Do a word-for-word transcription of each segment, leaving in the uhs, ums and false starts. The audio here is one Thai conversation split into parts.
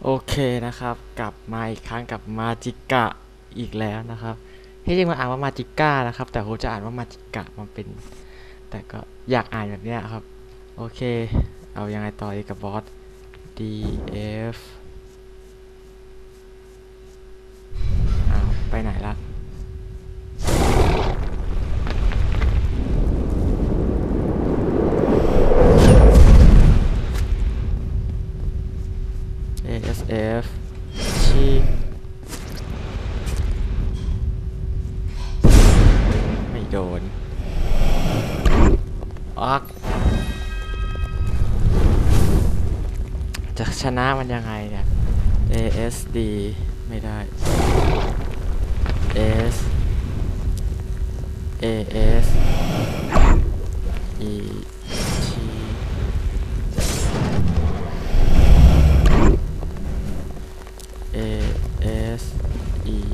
โอเคนะครับกลับมาอีกครั้งกับมาจิกะอีกแล้วนะครับที่จริงมันอ่านว่ามาจิก้านะครับแต่ผมจะอ่านว่ามาจิกะมันเป็นแต่ก็อยากอ่านแบบเนี้ยครับโอเคเอายังไงต่อดีกับบอส ดี เอฟ อ้าวไปไหนละ เอ เอส เอฟ ชีไม่โดนอักจะชนะมันยังไงเนี่ย เอ เอส ดี ไม่ได้ S A S E T A S E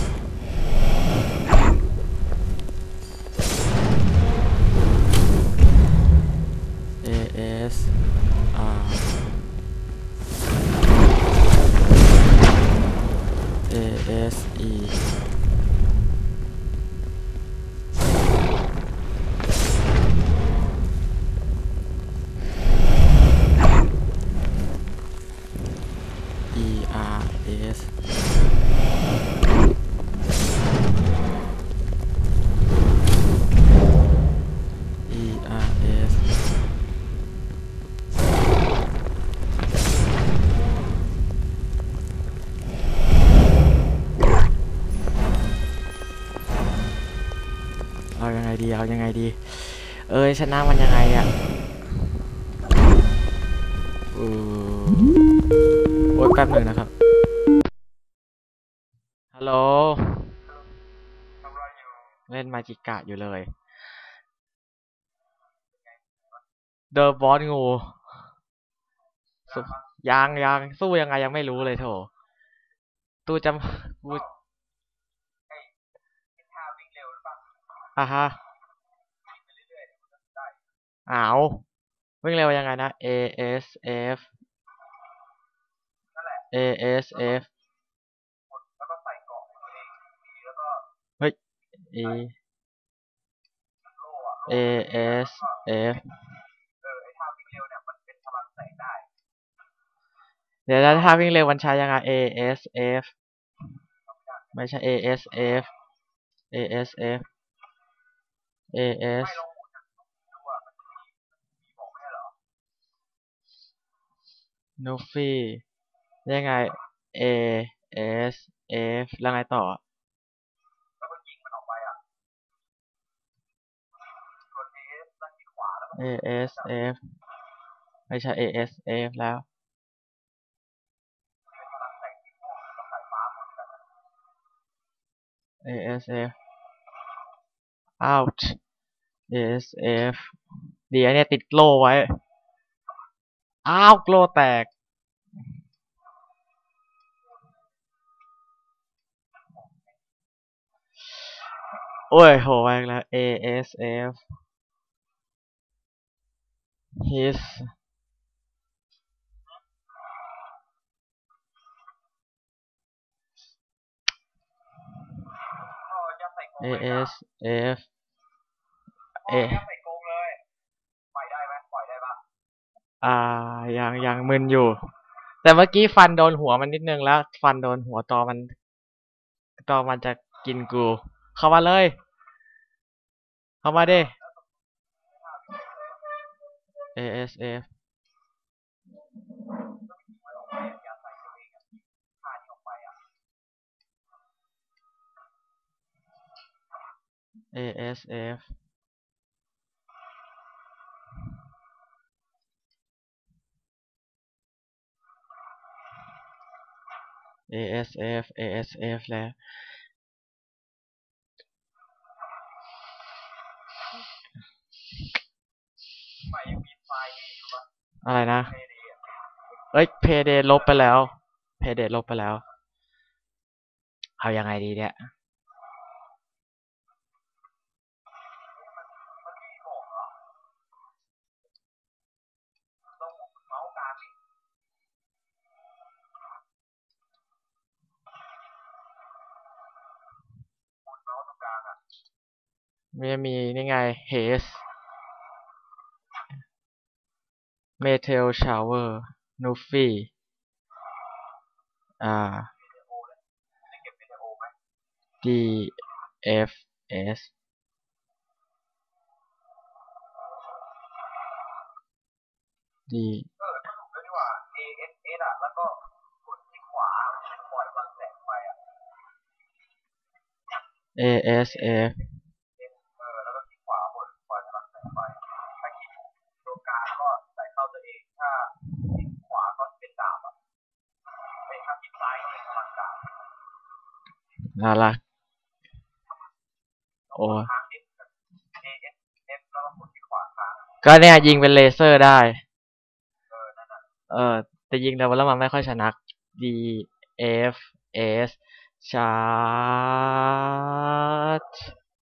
A S R A S E E R S E R Sเอายังไงดีเอายังไงดีเอ้ยชนะมันยังไงอ่ะออโอ๊ยแป๊บหนึ่งนะครับฮัลโหลเล่นมาจิกะอยู่เลยเดอะบอสงูสู้ยังยังสู้ยังไงยังไม่รู้เลยโถตู้จำกูอ่ะฮะอ้าววิ่งเร็วยังไงนะ A S F A S F เฮ้ย E A S F เดี๋ยวถ้าวิ่งเร็วมันใช้ยังไง A S F ไม่ใช่ A S F A S F A S นูฟี่ยังไง A S F แล้วไงต่อ A S F ไม่ใช่ A S F แล้ว A S F out A S F เดี๋ยวเนี่ยติดโล่ไว้อ้าวโล่แตกโอ้ยโหไปแล้ว A S F his A S F A อ่ายังยังมึนอยู่แต่เมื่อกี้ฟันโดนหัวมันนิดนึงแล้วฟันโดนหัวตอมันตอมันจะกินกูเข้ามาเลยเข้ามาดิ A S F A S F A S F A S F แล้วอะไรนะเอ้ยเพเดลบไปแล้วเพเดลบไปแล้วเอายังไงดีเนี่ยมันจะมีนี่ไง haze meteor shower nuffy อ่า d f s d เออถ้าถูกแล้วดีกว่า A S S อ่ะแล้วก็กดที่ขวาปล่อยพลังแสงไฟอ่ะ a s f เออแล้วก็ที่ขวาบนปล่อยพลังแสงไฟถ้าคลิกตัวกลางก็ใส่เข้าตัวเองถ้าคลิกขวาก็เป็นดาบอ่ะไอ้ถ้าคลิกซ้ายก็เป็นพลังดาบน่ารักโอ้ค้างนิด A S F แล้วก็กดที่ขวาค้างก็เนี่ยยิงเป็นเลเซอร์ได้เออนั่นน่ะเออแต่ยิงแล้วแล้วมันไม่ค่อยชนะ d f s charge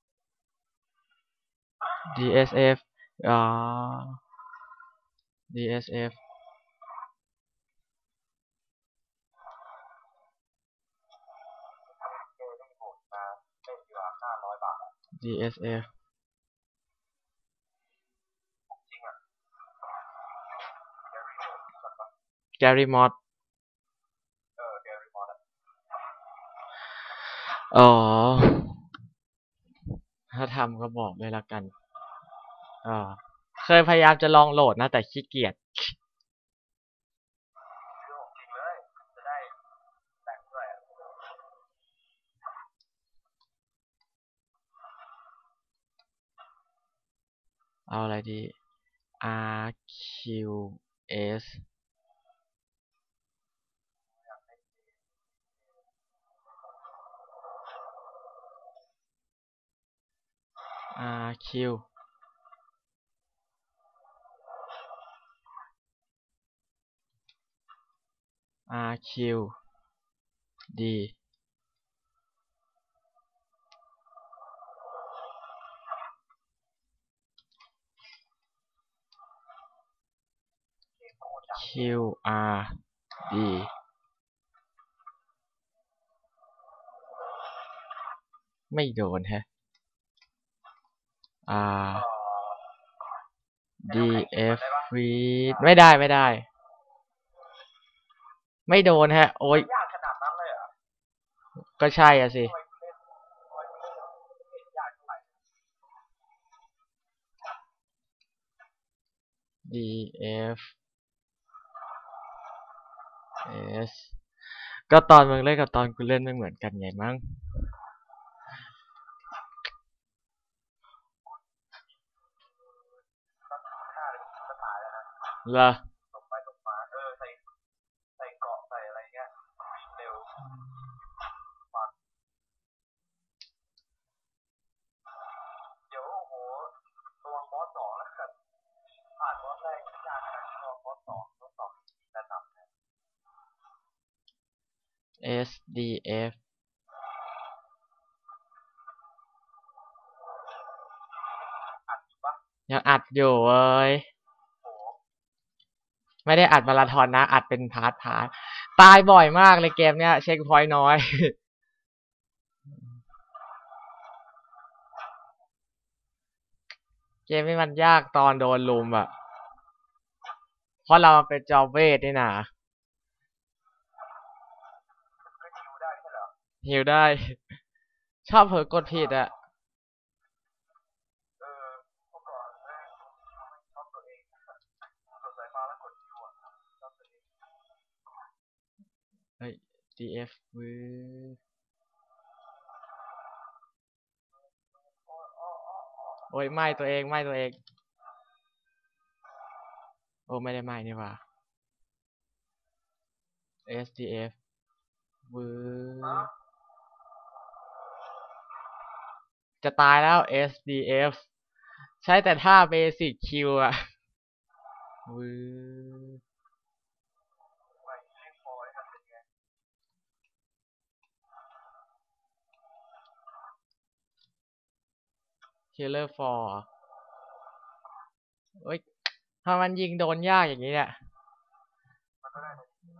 d s f อ่า d s f เออได้โหดมาเล่นดีกว่าห้าร้อยบาท d s f จริงอ่ะเดริโหดแบบว่า Gary Mod เออเดริโหดอ่ะอ๋อถ้าทำก็บอกเลยละกันอ่าเคยพยายามจะลองโหลดนะแต่ขี้เกียจเรื่องของจริงเลยจะได้แต่งด้วยอ่ะเอาอะไรดี r q s r q r q d q r d ไม่โดนแฮะ r d f read ไม่ได้ไม่ได้ ไม่โดนฮะ โอ้ยยากขนาดนั้นเลยเหรอ่ะก็ใช่อ่ะสิทำไมคุณเล่นทำไมคุณเล่นเล่นยากเท่าไหร่ d f s ก็ตอนมึงเล่นกับตอนกูเล่นไม่เหมือนกันไงมั้งก็ฆ่าเลยก็ตายแล้วนะเหรอตกไปตกมาเออใส่ใส่เกาะใส่อะไรเงี้ยวิ่งเร็วมันเดี๋ยวโอ้โหตัวบอสสองแล้วกันผ่านบอสแรกยากขนาดนี้ตัวบอสสองบอสสองแนะนำเลย s d f อัดอยู่ปะยังอัดอยู่เว้ยโอ้โหไม่ได้อัดมาราธอนนะ อัดเป็นพาร์ทพาร์ทตายบ่อยมากเลยเกมเนี้ยเช็คพอยต์น้อย เกมนี้มันยากตอนโดนลุมอ่ะ เพราะเราเป็นจอมเวทนี่นะก็ฮิวได้ใช่เหรอฮิวได้ ชอบเผลอกดผิดอ่ะเออเมื่อก่อนแม่งชอบตัวเองกดสายฟ้าแล้วกดฮิวอ่ะชอบตัวเองเฮ้ย d f วือโอ้ยไหม้ตัวเองไหม้ตัวเอง โอ้ไม่ได้ไหม้นี่หว่า s d f วือจะตายแล้ว s d f ใช้แต่ท่า basic Q อ่ะวือไม่เล่นฟอยครับเป็นไง killer for เอ้ยถ้ามันยิงโดนยากอย่างนี้เนี่ยมันก็ได้แต่จริง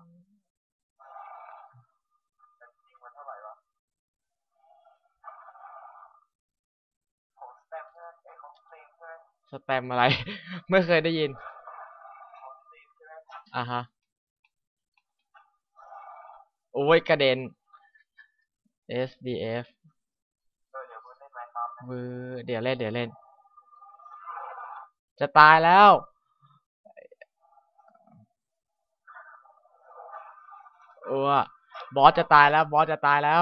แต่จริงมันเท่าไหร่วะของสแตมสแตมอะไร ไม่เคยได้ยินตีใช่ไหมอ่ะฮะ โอ้ยกระเด็น เอส ดี เอฟเออเดี๋ยวเพิ่งเล่นไมค์ครับวือเดี๋ยวเล่นเดี๋ยวเล่น จะตายแล้ว เออบอสจะตายแล้วบอสจะตายแล้ว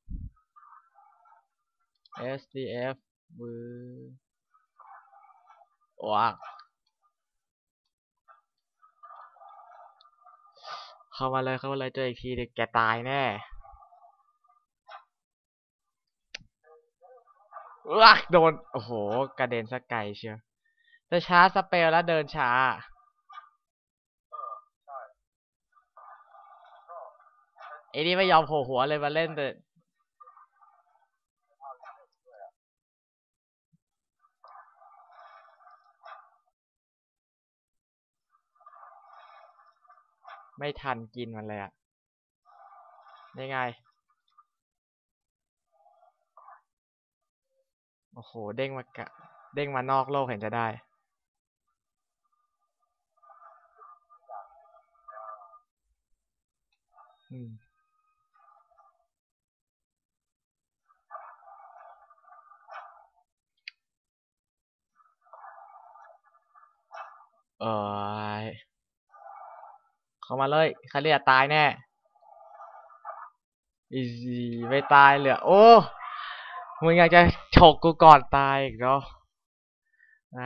เอส ดี เอฟ วือว้าเข้ามาเลยเข้ามาเลยเจออีกทีเด็กแกตายแน่ว้าโดนโอ้โหกระเด็นสักไกลเชียวจะช้าสเปลแล้วเดินช้าเออใช่ก็ไอ้นี่ไม่ยอมโผล่หัวเลยมาเล่นแต่ไม่ทันกินมันเลยอะยังไงโอ้โหเด้งมากะเด้งมานอกโลกเห็นจะได้อืมเอยเข้ามาเลยคาเรียตายแน่อีซีไม่ตายเหลือโอ้มึงอยากจะฉกกูก่อนตายอีกเนาะอ่า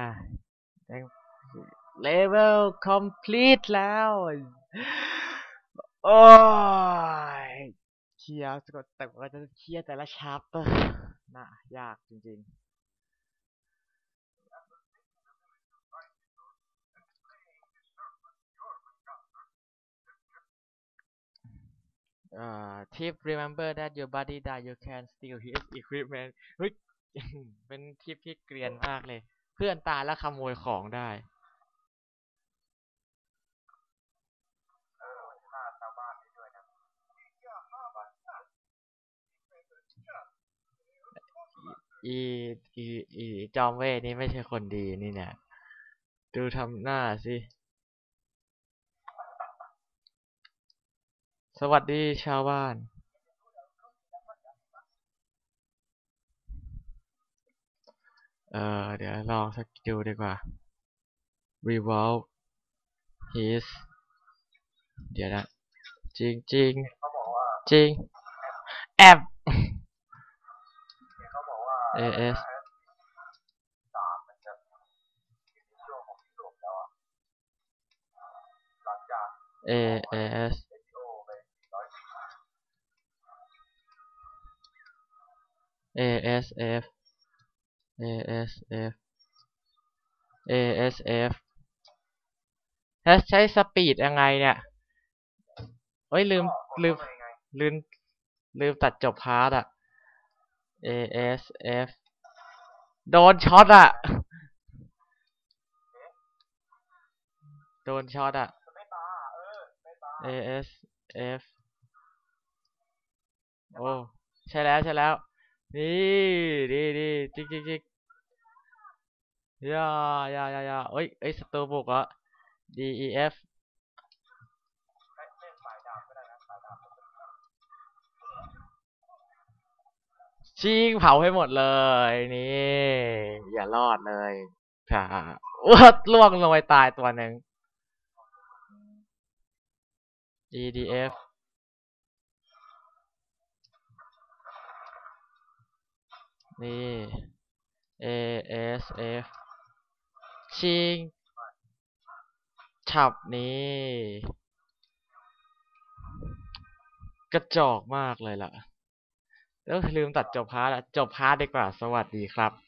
เลเวล complete แล้วโอ้ยเคลียร์แต่ก็จะเคลียร์แต่ละชาร์ปเตอร์น่ายากจริงๆ เอ่อ tip remember that your body die you can steal his equipment เฮ้ย เป็นทิปที่เกรียนมากเลย เพื่อนตายแล้วขโมยของได้เออฆ่าชาวบ้านได้ด้วยนะอีอีอีจอมเวทนี่ไม่ใช่คนดีนี่เนี่ยดูทำหน้าสิ สวัสดีชาวบ้าน เออเดี๋ยวลองสักดูดีกว่า revolve his เดี๋ยวนะ จริงจริงเขาบอกว่าจริงแอบเขาบอกว่าเอเอสสามมันจะอยู่ในช่วงของยุโรปแล้วอ่ะหลังจากเอเอสเอชโอไปสี่ร้อยปีเอเอสเอฟ เอเอสเอฟ เอเอสเอฟ แล้วใช้สปีดยังไงเนี่ยเฮ้ยลืมลืมลืมลืมตัดจบพาร์ทอะ เอ เอส เอฟ โดนช็อตอะโดนช็อตอะไม่ตาเออไม่ตาเอ เอส เอฟ โอ้ใช่แล้วใช่แล้วนี่ดีดีจิกจิกจิกย่าย่าย่าย่าเอ้ยเอ้ยสตูบุกอะ ดี อี เอฟเล่นสายดาบก็ได้นะสายดาบชิงเผาให้หมดเลยนี่อย่ารอดเลยค่ะอ้วดล่วงลงไปตายตัวหนึ่ง อี ดี เอฟ นี่ เอ เอส เอฟ ชิงฉับนี้กระจอกมากเลยล่ะแล้วลืมตัดจบพาร์ทละจบพาร์ทดีกว่าสวัสดีครับ